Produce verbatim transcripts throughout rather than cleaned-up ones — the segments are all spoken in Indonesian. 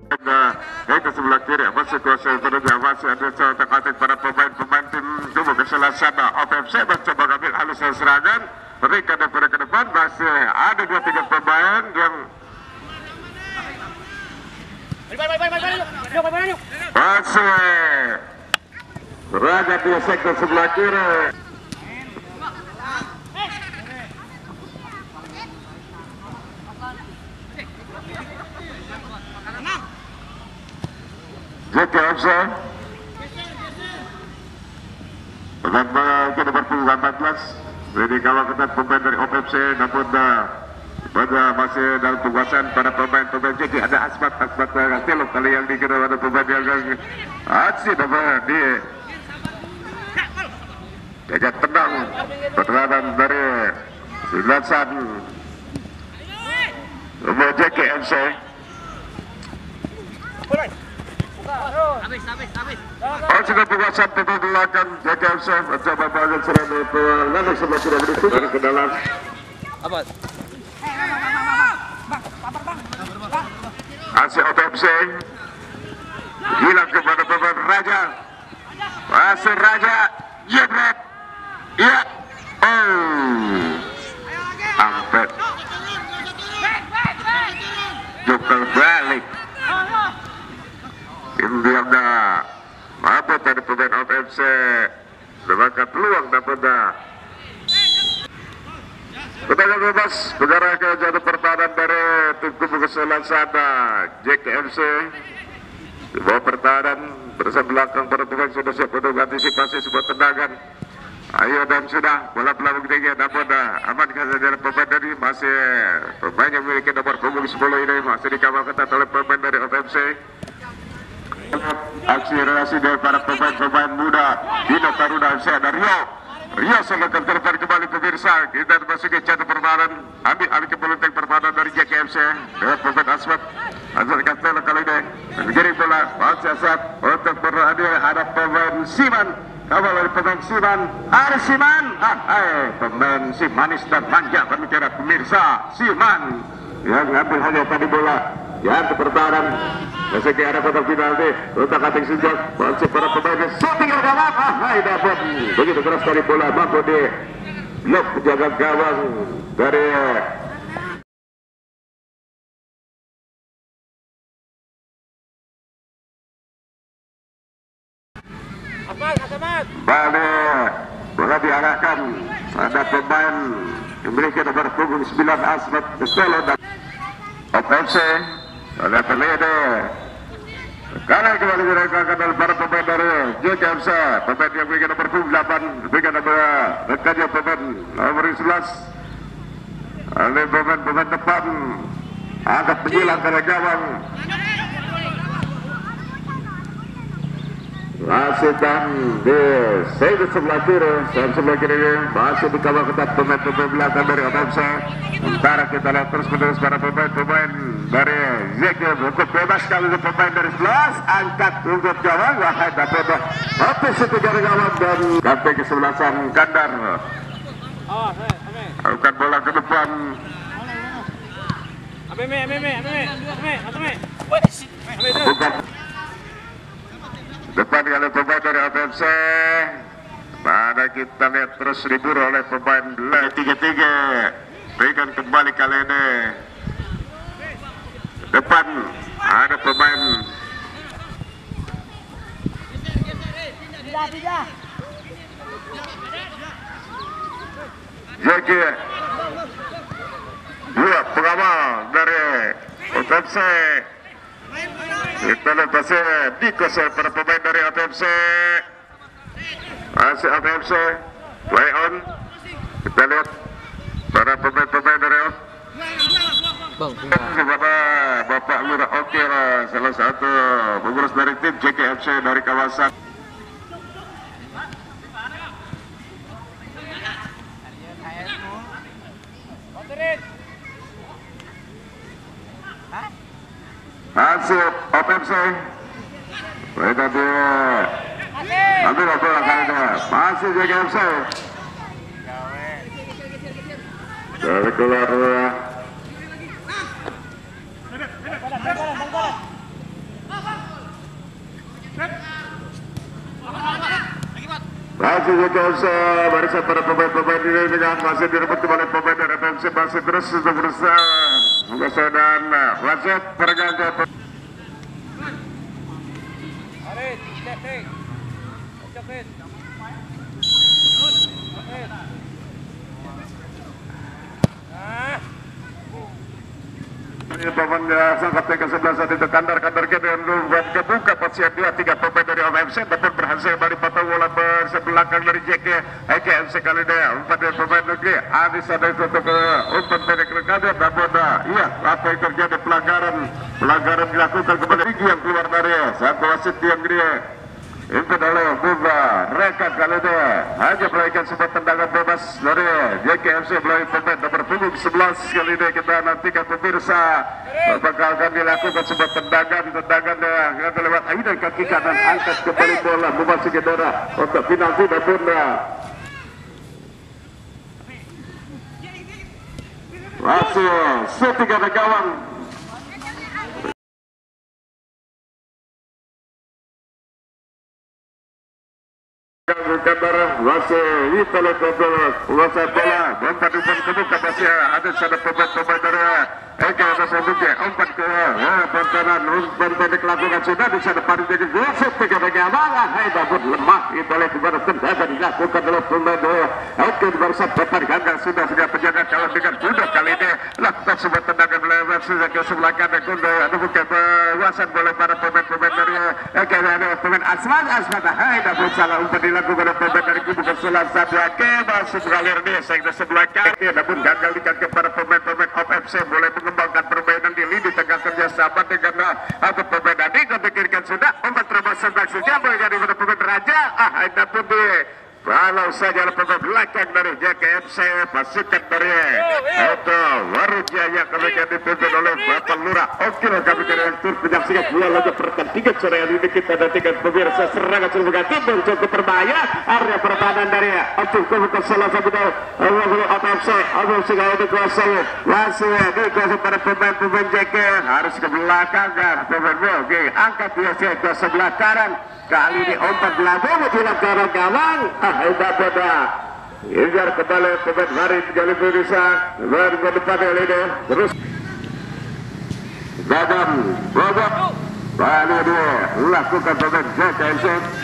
Itu sebelah kiri masih kuasa penegak, masih ada tekanan para pemain-pemain tim Tubuh Keselasan O P M C mencoba ambil halus serangan. Mereka daripada ke depan masih ada dua tiga pemain yang masih berada di sektor sebelah kiri. J K M C dengan ke nomor punggung empat belas jadi kalau ketat pemain dari O P M C, namun pada masih dalam penguasaan pada pemain-pemain J K. Ada Asmat Asmat Telo kali yang dikira ada pemain yang aksi nama di jajan tenang pertahanan dari Silasan nomor J K M C. Oh, sudah penguasaan pemain belakang J K M C mencoba bangun serangan lalu semua sudah menutup ke dalam. Asik O P M C hilang kepada pemain Raja. Masih Raja, ya Brad, ya, oh, ampet, jokal balik. Indiam dah, apa tadi pemain O P M C memakan peluang dapat dah. Pertandingan bebas bergerak ke jatuh pertahanan dari tim Kubu Keselasan J K M C. Di bawah pertahanan bersama belakang para pemain sudah siap untuk antisipasi sebuah tendangan. Ayo dan sudah bola pelabung tinggi dapat dah amankan saja pemain dari masih pemain yang memiliki nomor punggung sepuluh ini masih dikawal ketat oleh pemain dari O P M C. Aksi relasi dari para pemain-pemain muda Dino Taruna M C dan Rio Rio selesai telepon kembali pemirsa. Kita memasuki jatuh permainan, ambil alih kepelunting permainan dari J K M C dengan pemain Asmat Asmat Kastelo kali ini mengirim bola masih Asmat untuk beradu. Ada pemain Siman kawal oleh pemain Siman, ada Siman, ah, eh, pemain si manis dan manja berbicara pemirsa Siman yang ngambil hanya tadi bola jatuh pertahanan. Masih ke arah kotak penalti untuk kating sejak masih para pemain shooting ke gawang. Ah, hai dapat begitu keras dari bola mampu di blok penjaga gawang dari balik bola diarahkan. Ada pemain yang memiliki nomor punggung sembilan Asmat Kastelo dan O P M C. Oleh Pelede karena kembali direkakan oleh para pemain dari J K M C. Pemain yang memiliki nomor punggung delapan berikan nomor rekannya pemain nomor sebelas. Oleh pemain-pemain depan angkat penjilang ke gawang. Masih dan di sisi sebelah kiri, sebelah kiri masih dikawal ketat pemain-pemain belakang dari O P M C. Sementara kita lihat terus menerus para pemain-pemain dari Z K untuk bebas kali pemain dari sebelas angkat untuk gawang. Wahai dapat habis itu dari gawang dan sampai kesebelasan Kandar. Lakukan bola ke depan. Bukan depan kali pemain dari O P M C. Mana kita lihat terus diburu oleh pemain tiga tiga. Berikan kembali kali ini depan ada pemain J K dua pengawal dari O P M C. Kita lihat masih dikuasai para pemain dari O P M C. Masih O P M C play on. Kita lihat para pemain-pemain dari O P M C. Bang, kepada Bapak Lurah Oke, salah satu pengurus dari tim J K M C dari kawasan. Hasil O P M C. Mereka dia ambil bola kali ini. Masih J K M C. Dari keluar Masih Jose, barisan para pemain-pemain ini dengan masih direbut oleh pemain dari F M C masih terus untuk berusaha Jose dan wasit pergantian. Pemain sangat ke sebelah saat itu kandar-kandar ke dan kebuka posian dua tiga pemain dari O M C dapat berhasil balik patah bola bersebelakang dari J K K M C kali ini umpan dari pemain negeri Anis ada itu untuk umpan pendek rekada namun iya apa yang terjadi pelanggaran pelanggaran dilakukan kepada Rigi yang keluar dari satu wasit yang dia itu adalah Buba rekan kali ini hanya melahirkan sebuah tendangan bebas dari J K M C melalui pemain nomor punggung sebelas kali ini kita nantikan pemirsa apakah akan dilakukan sebuah tendangan tendangan yang lewat Aidan kaki kanan angkat kembali bola memasuki dora untuk penalti dan bunda masih setiga gawang gambar masih Italo Kodolos kuasa bola umpan umpan kebuka masih ada sana pemain-pemain dari Eka ada sebuah umpan ke pertahanan umpan pendek lakukan sudah di sana paling jadi gosip tiga bagaimana hai namun lemah Italo kepada tendangan dilakukan oleh pemain dari Eka bersama pertahanan sudah sudah penjaga kawan dengan mudah kali ini lakukan sebuah tendangan melewat sudah ke sebelah kanan kuda ada bukan kuasaan bola para pemain-pemain dari Eka ada pemain Asman Asman hai namun salah umpan dilakukan oleh pemain dari kubu keselan Sabia ke masuk galir ini sektor sebelah kaki namun gagal dikat kepada pemain-pemain O M C mulai mengembangkan permainan di lini tengah kerjasama dengan atau pemain tadi kepikirkan sudah umpan terobosan maksudnya menjadi pada pemain Raja ah ada pun di kalau saja pemain belakang dari J K M C pasukan dari itu Warujaya kemudian dipimpin oleh Bapak Lurah. Oke kami kalian turut menyaksikan dua laga pertandingan sore hari ini kita nantikan pemirsa serangan serangan timur cukup berbahaya area pertahanan dari untuk kebuka salah satu dari O M C O M C kali ini kuasai masih dikuasai pada pemain-pemain J K harus ke belakang kan pemain oke angkat dia ke sebelah kanan kali ini umpan belakang menjelang ke gawang ah hebat pada Injar kembali pemain Marin kali bisa baru depan kali ini terus Dadam Bobot kali dia lakukan pemain J K M C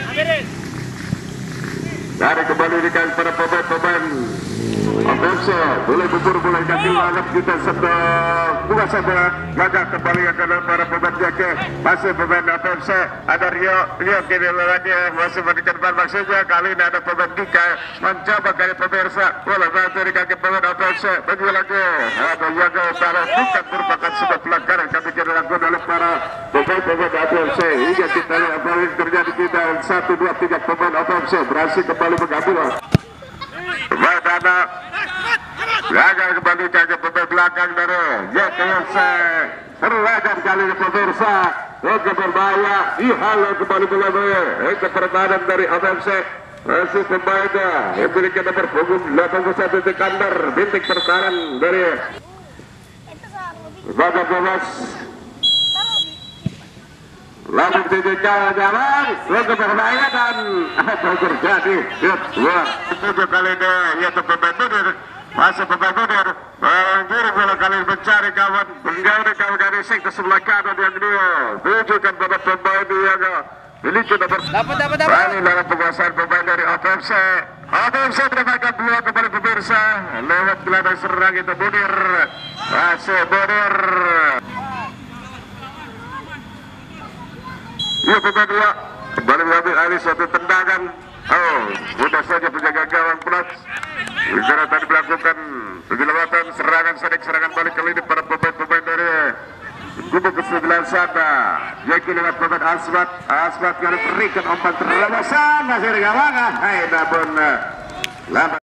dari kembali dengan para pemain-pemain O M C boleh bubur boleh kaki langat kita sedang bukan saja gagal kembali ke para pemain J K masih pemain O M C ada Rio Rio kini lagi masih memberikan ban maksudnya kali ini ada pemain Dika mencoba kali pemirsa bola bantu dari kaki pemain O M C bagi lagi ada Yaga Utara bukan merupakan sebuah pelanggaran kami kira dilakukan oleh para pemain-pemain O M C hingga kita lihat apa yang terjadi kita satu dua tiga pemain O M C berhasil kembali mengambil Badana gagal kembali ke pemain belakang dari J K M C serangan kali ini pemirsa ke berbahaya dihalau kembali melalui ke pertahanan dari O M C masih pemainnya yang memiliki nomor punggung delapan puluh satu Kandar bintik pertahanan dari babak bolos lalu dijaga jalan lalu berbahaya dan apa terjadi wah itu kali ini yaitu pemain Budir masih pemain Budir menggiri bola kali mencari kawan menggari kawan dari sektor sebelah kanan yang dia tunjukkan pada pemain yang miliki nomor dapat dapat dapat ini dalam penguasaan pemain dari O M C O M C mendapatkan dua kembali pemirsa lewat gelandang serang itu Budir masih Budir ya pemain dua kembali mengambil alih suatu tendangan oh mudah saja penjaga gawang plus Bicara tadi melakukan penyelamatan serangan sedek serangan balik kali ini para pemain-pemain dari kubu kesembilan sana Jeki lewat pemain Asmat Asmat kali berikan umpan terobosan masih di gawang hai namun lama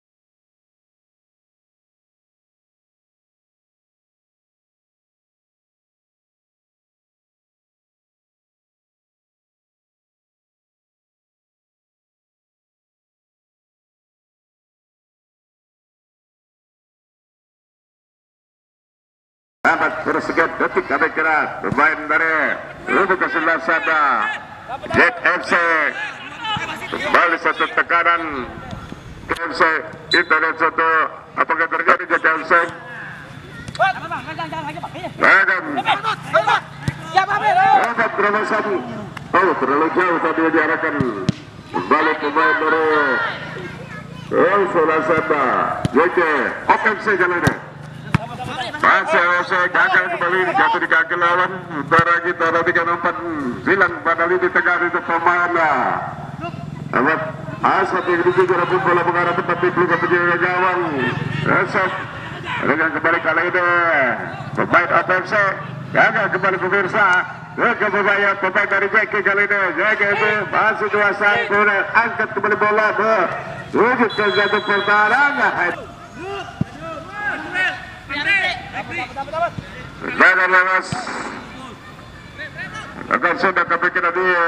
Amat bersegan detik kami kira pemain dari kubu kesembilan sana J K M C Kembali satu tekanan K M C internet satu, apakah terjadi di K M C? Bagan Bagan terobosan. Oh, terlalu jauh tadi diarahkan. Kembali pemain dari Oh, Sulasana J K offense kali ini. Masih saya gagal kembali, jatuh di kaki lawan. Utara kita ada tiga empat silang padahal di tengah itu pemain Ahmad Asmat yang dijual pun bola mengarah tempat pintu ke penjaga gawang. Esok dengan kembali kali ini pemain offense gagal kembali pemirsa. Kemudian pemain dari J K kali ini J K itu masih dua satu, angkat kembali bola ke wujud ke satu pertahanan. Badan lewas akan sudah kepikiran dia.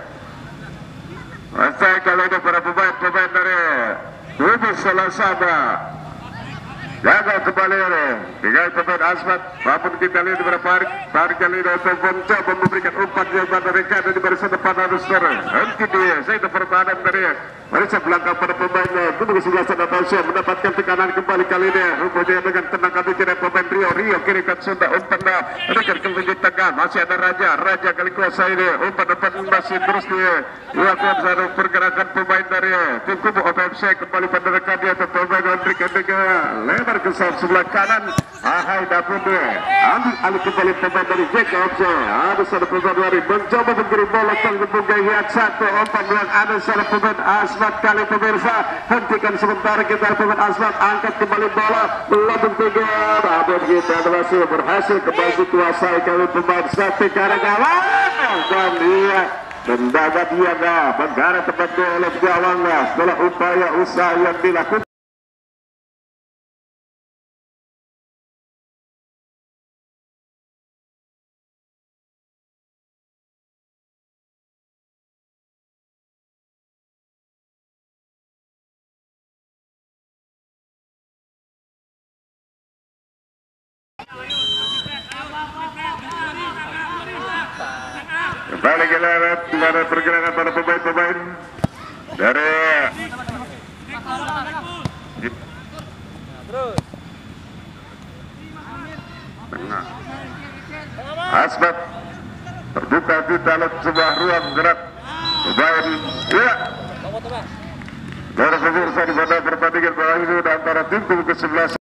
Masa kali ini para pemain-pemain dari Tubuh Salasaba gagal kembali ini dengan pemain Asmat. Walaupun kita lihat beberapa hari hari kali ini untuk mencoba memberikan umpan yang pada mereka dari barisan depan harus terus henti dia. Saya itu pertahanan dari barisan belakang pada pemainnya. Kubu sebelah sana Tasya mendapatkan tekanan kembali kali ini. Rupanya dengan tenang kami kira pemain Rio Rio kiri kat Sunda umpan dah berikan ke ujung tengah. Masih ada Raja Raja kali kuasa ini umpan depan masih terus dia dilakukan satu pergerakan pemain dari tim kubu O P M C kembali pada rekan dia pemain Hendrik Hendrik lebar ke sebelah kanan. Ahai dapur dia ambil alih kembali pemain dari J K F C. Ada satu pemain dari mencoba mengirim bola ke lembaga hiat satu umpan ruang. Ada satu pemain Asmat kali pemirsa hentikan sementara kita pemain Asmat angkat kembali bola melambung tiga. Namun kita berhasil berhasil kembali dikuasai kali pemain Sakti Karanggawan dan dia mendapat dia dah mengarah tempat oleh gawangnya setelah upaya usaha yang dilakukan. Kembali gelaran, gelaran pergerakan pada pemain-pemain dari tengah. Asmat terbuka di dalam sebuah ruang gerak pemain. Ya, dari pemirsa di pada pertandingan berakhir antara tim ke sebelas.